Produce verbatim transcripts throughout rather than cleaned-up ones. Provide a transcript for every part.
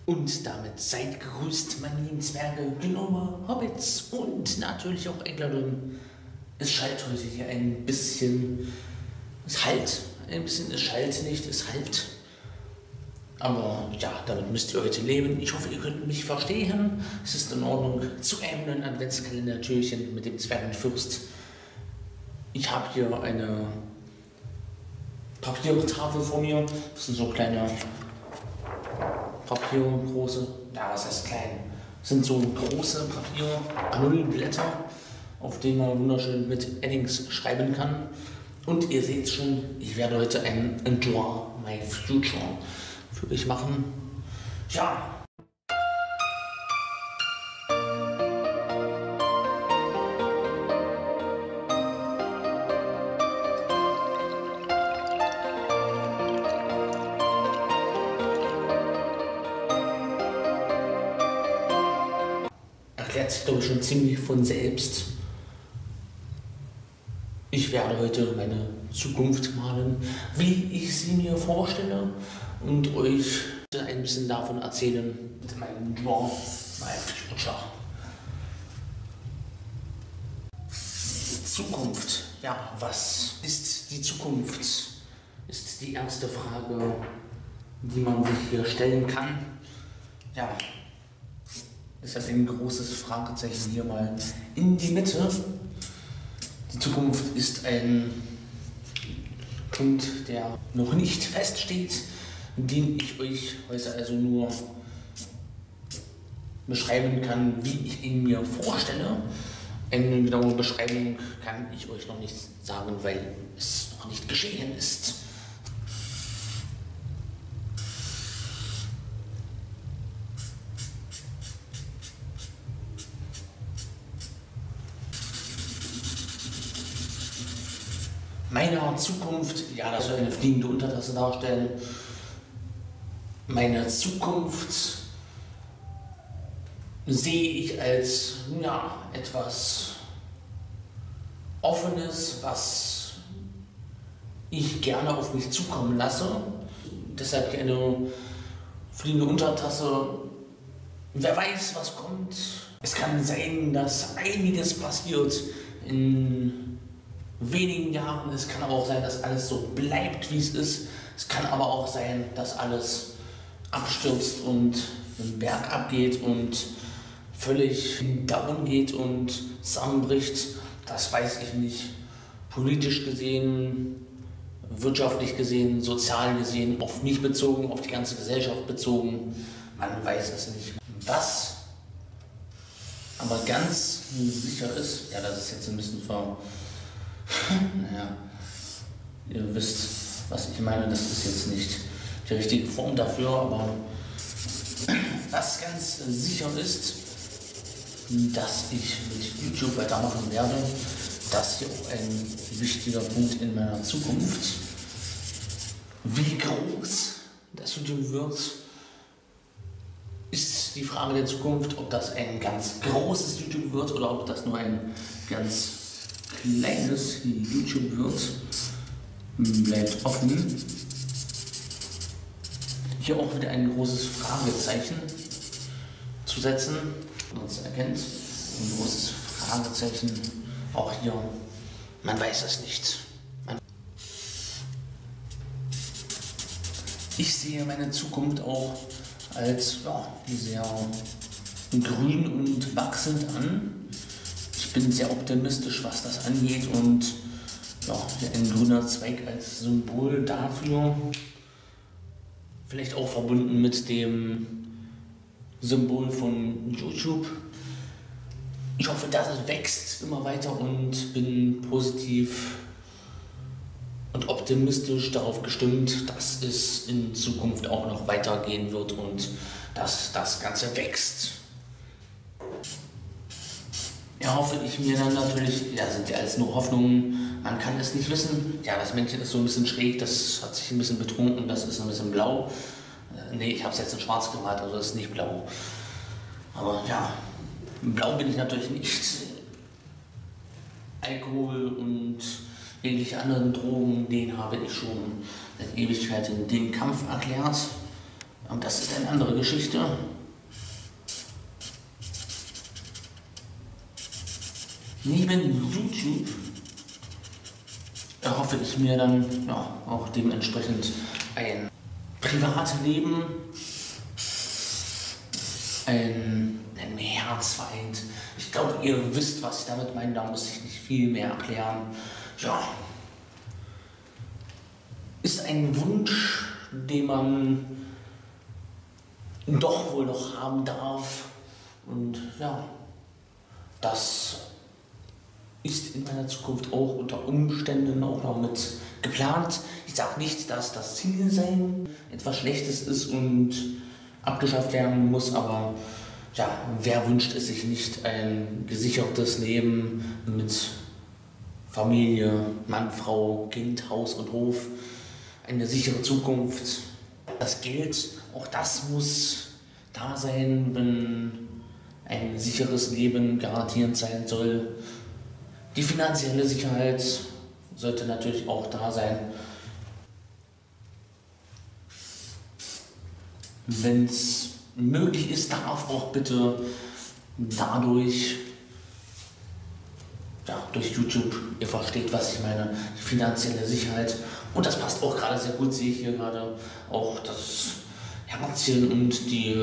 Und damit seid gegrüßt, meine lieben Zwerge, Gnome, Hobbits und natürlich auch Englerin. Es schallt heute hier ein bisschen. Es hallt. Ein bisschen, es schallt nicht, es hallt. Aber ja, damit müsst ihr heute leben. Ich hoffe, ihr könnt mich verstehen. Es ist in Ordnung. Zu einem neuen Adventskalender-Türchen mit dem Zwergenfürst. Ich habe hier eine Papiertafel vor mir. Das sind so kleine Papier, große, ja, was heißt klein? Das sind so große Papier, A null Blätter, auf denen man wunderschön mit Eddings schreiben kann. Und ihr seht schon, ich werde heute ein Enjoy My Future für euch machen. Ja. Erklärt sich, glaube ich, schon ziemlich von selbst. Ich werde heute meine Zukunft malen, wie ich sie mir vorstelle, und euch ein bisschen davon erzählen mit meinem Draw My Future. Zukunft. Ja, was ist die Zukunft? Ist die erste Frage, die man sich hier stellen kann. Ja. Deshalb ein großes Fragezeichen hier mal in die Mitte. Die Zukunft ist ein Punkt, der noch nicht feststeht, den ich euch heute also nur beschreiben kann, wie ich ihn mir vorstelle. Eine genaue Beschreibung kann ich euch noch nicht sagen, weil es noch nicht geschehen ist. Meiner Zukunft, ja, das soll eine fliegende Untertasse darstellen. Meine Zukunft sehe ich als, ja, etwas Offenes, was ich gerne auf mich zukommen lasse. Deshalb eine fliegende Untertasse. Wer weiß, was kommt. Es kann sein, dass einiges passiert in wenigen Jahren. Es kann aber auch sein, dass alles so bleibt, wie es ist. Es kann aber auch sein, dass alles abstürzt und den Berg abgeht und völlig down geht und zusammenbricht. Das weiß ich nicht. Politisch gesehen, wirtschaftlich gesehen, sozial gesehen, auf mich bezogen, auf die ganze Gesellschaft bezogen. Man weiß es nicht. Was aber ganz sicher ist, ja, das ist jetzt ein bisschen ver... Naja, ihr wisst, was ich meine, das ist jetzt nicht die richtige Form dafür, aber was ganz sicher ist, dass ich mit YouTube weitermachen werde. Das hier auch ein wichtiger Punkt in meiner Zukunft. Wie groß das YouTube wird, ist die Frage der Zukunft, ob das ein ganz großes YouTube wird oder ob das nur ein ganz kleines YouTube wird. Bleibt offen. Hier auch wieder ein großes Fragezeichen zu setzen. Man erkennt ein großes Fragezeichen. Auch hier, man weiß es nicht. Man ich sehe meine Zukunft auch als, ja, sehr grün und wachsend an. Ich bin sehr optimistisch, was das angeht, und ja, ein grüner Zweig als Symbol dafür. Vielleicht auch verbunden mit dem Symbol von YouTube. Ich hoffe, dass es wächst immer weiter, und bin positiv und optimistisch darauf gestimmt, dass es in Zukunft auch noch weitergehen wird und dass das Ganze wächst. Ja, hoffe ich mir dann natürlich, ja, sind ja alles nur Hoffnungen, man kann es nicht wissen. Ja, das Männchen ist so ein bisschen schräg, das hat sich ein bisschen betrunken, das ist ein bisschen blau. Äh, ne, ich habe es jetzt in schwarz gemalt, also das ist nicht blau. Aber ja, blau bin ich natürlich nicht. Alkohol und jegliche anderen Drogen, den habe ich schon seit Ewigkeiten den Kampf erklärt. Aber das ist eine andere Geschichte. Neben YouTube erhoffe ich mir dann ja, auch dementsprechend ein Privatleben, ein, ein Herzfeind. Ich glaube, ihr wisst, was ich damit meine, da muss ich nicht viel mehr erklären. Ja, ist ein Wunsch, den man doch wohl noch haben darf. Und ja, das ist in meiner Zukunft auch unter Umständen auch noch mit geplant. Ich sage nicht, dass das Ziel sein etwas Schlechtes ist und abgeschafft werden muss, aber ja, wer wünscht es sich nicht, ein gesichertes Leben mit Familie, Mann, Frau, Kind, Haus und Hof, eine sichere Zukunft. Das Geld, auch das muss da sein, wenn ein sicheres Leben garantierend sein soll. Die finanzielle Sicherheit sollte natürlich auch da sein. Wenn es möglich ist, darf auch bitte dadurch, ja, durch YouTube, ihr versteht, was ich meine, die finanzielle Sicherheit. Und das passt auch gerade sehr gut, sehe ich hier gerade auch das Herzchen und die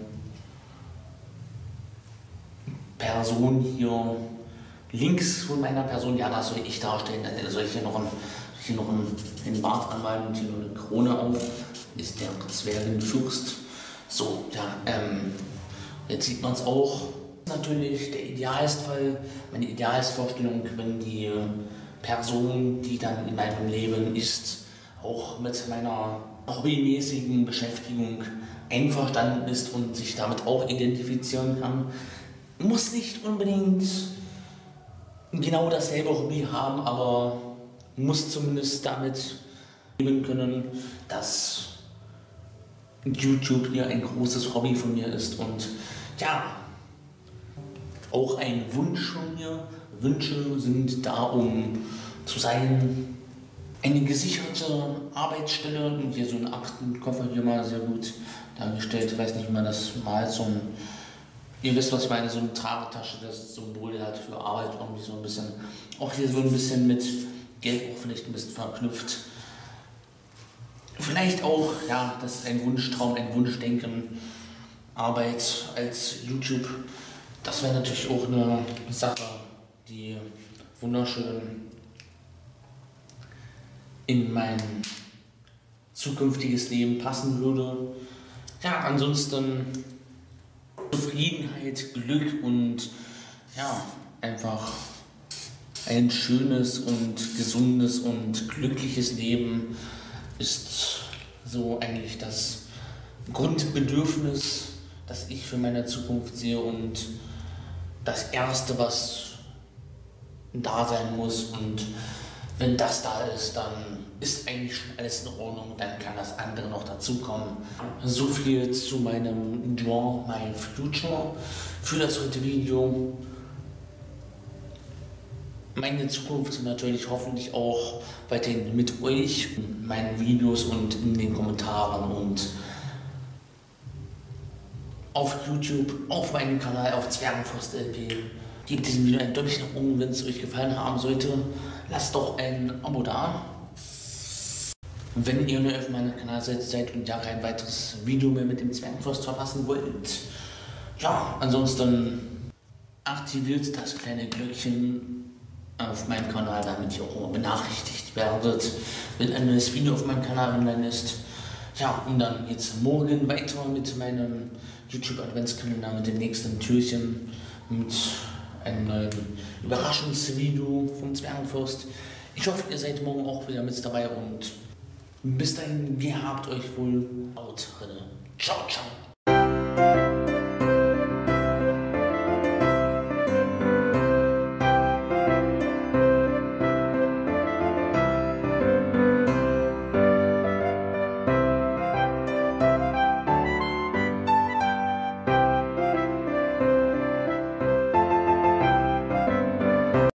Person hier links von meiner Person. Ja, das soll ich darstellen. Da soll ich hier noch einen, hier noch einen, einen Bart anmalen und hier noch eine Krone auf. Ist der Zwergenfürst. So, ja, ähm, jetzt sieht man es auch. Natürlich der Idealfall, meine Idealvorstellung, wenn die Person, die dann in meinem Leben ist, auch mit meiner hobbymäßigen Beschäftigung einverstanden ist und sich damit auch identifizieren kann. Muss nicht unbedingt genau dasselbe Hobby haben, aber muss zumindest damit leben können, dass YouTube hier ein großes Hobby von mir ist und ja, auch ein Wunsch von mir. Wünsche sind da, um zu sein, eine gesicherte Arbeitsstelle und hier so ein Aktenkoffer hier mal sehr gut dargestellt. Ich weiß nicht, wie man das malt, so ein, ihr wisst, was ich meine, so eine Tragetasche, das Symbol hat für Arbeit irgendwie so ein bisschen, auch hier so ein bisschen mit Geld auch vielleicht ein bisschen verknüpft. Vielleicht auch, ja, das ist ein Wunschtraum, ein Wunschdenken, Arbeit als YouTube. Das wäre natürlich auch eine Sache, die wunderschön in mein zukünftiges Leben passen würde. Ja, ansonsten Zufriedenheit, Glück und ja, einfach ein schönes und gesundes und glückliches Leben ist so eigentlich das Grundbedürfnis, das ich für meine Zukunft sehe und das Erste, was da sein muss. Und wenn das da ist, dann ist eigentlich schon alles in Ordnung, dann kann das andere noch dazukommen. So viel zu meinem Draw My Future für das heutige Video. Meine Zukunft natürlich hoffentlich auch weiterhin mit euch, in meinen Videos und in den Kommentaren und auf YouTube, auf meinem Kanal, auf Zwergenfürst L P. Gebt diesem Video ein Däumchen nach oben, wenn es euch gefallen haben sollte. Lasst doch ein Abo da. Wenn ihr neu auf meinem Kanal seid, seid und ja kein weiteres Video mehr mit dem Zwergenfürst verpassen wollt. Ja, ansonsten aktiviert das kleine Glöckchen auf meinem Kanal, damit ihr auch immer benachrichtigt werdet, wenn ein neues Video auf meinem Kanal online ist. Ja, und dann jetzt morgen weiter mit meinem YouTube-Adventskalender, mit dem nächsten Türchen, mit einem neuen Überraschungsvideo vom Zwergenfürst. Ich hoffe, ihr seid morgen auch wieder mit dabei und bis dahin, gehabt euch wohl. Haut rein. Ciao, ciao.